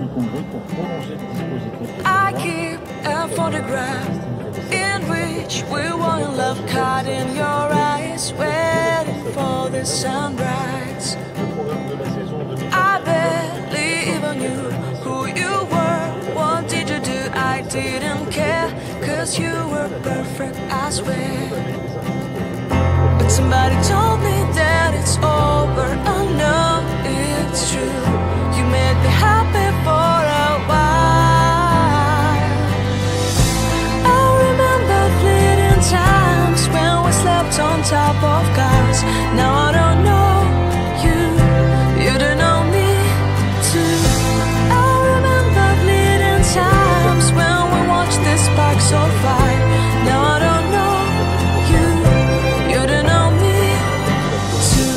Congrès pour prolonger le dispositif. I keep a photograph in which we were in love, caught in your eyes, waiting for the sunrise. I barely even knew who you were. What did you do? I didn't care, 'cause you were perfect, I swear. But somebody told me that it's over. I know it's true. You made me happy for a while. I remember fleeting times when we slept on top of cars. Now I don't know you, you don't know me too. I remember fleeting times when we watched the sparks of fire. Now I don't know you, you don't know me too.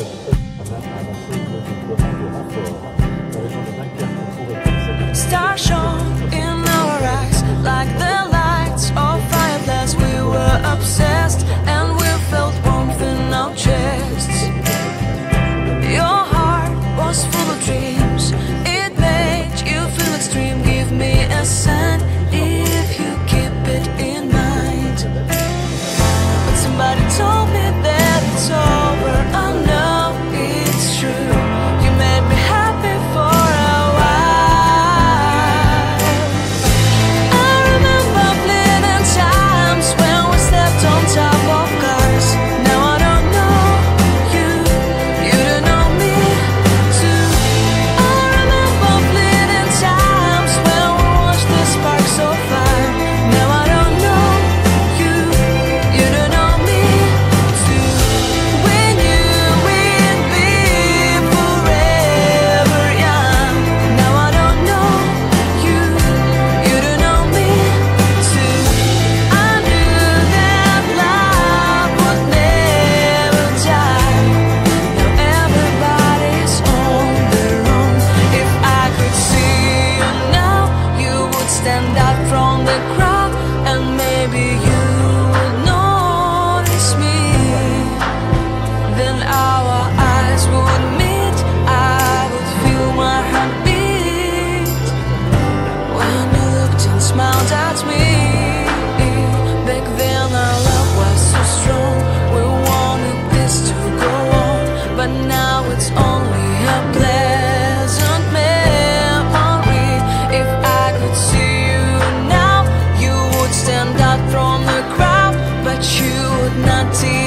Stars shone in our eyes like the lights of fireflies. We were obsessed and we felt warmth in our chests. Your heart was full of dreams. It made you feel extreme. Give me a sign if you keep it in mind. But somebody told me that it's over. I know it's true. You made me happy for a while. I remember fleeting times when we slept on top of cars. Now I don't know you, you don't know me too. I remember fleeting times when we watched the sparks of fire. Now I don't know you, you don't know me too. We knew we'd be forever young. Now I don't know you, you don't know me too. I knew that love would never die. Now everybody's on their own. If I could see you now, you would stand out from the crowd, and maybe you would notice me. Then our eyes would meet, I would feel my heart beat. When you looked and smiled at me, back then our love was so strong. We wanted this to go on, but now it's only a pleasant memory. If I could see you now, you would stand out from the crowd, but you would not